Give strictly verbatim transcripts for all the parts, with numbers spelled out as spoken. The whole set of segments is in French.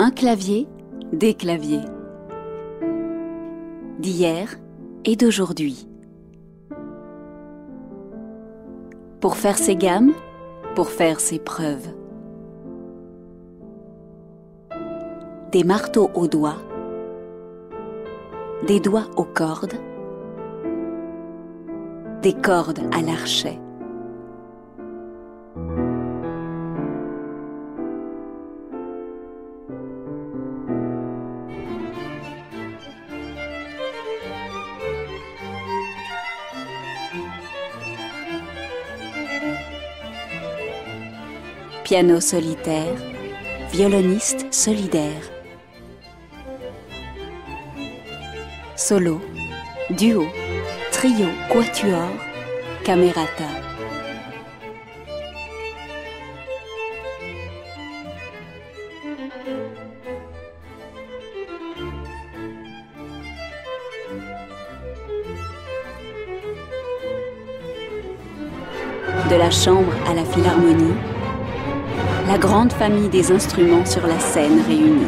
Un clavier, des claviers. D'hier et d'aujourd'hui. Pour faire ses gammes, pour faire ses preuves. Des marteaux aux doigts, des doigts aux cordes, des cordes à l'archet. Piano solitaire, violoniste solidaire. Solo, duo, trio, quatuor, camerata. De la chambre à la philharmonie, la grande famille des instruments sur la scène réunie.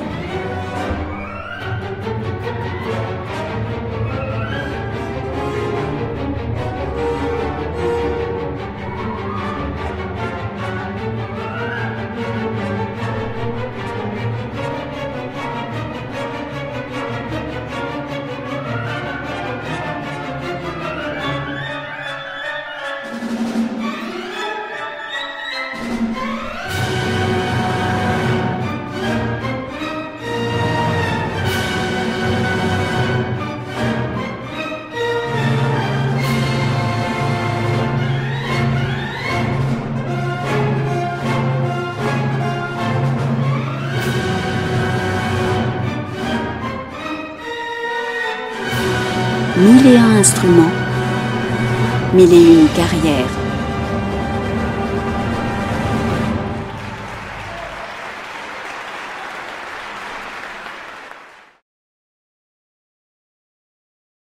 Mille et un instruments, mille et une carrières.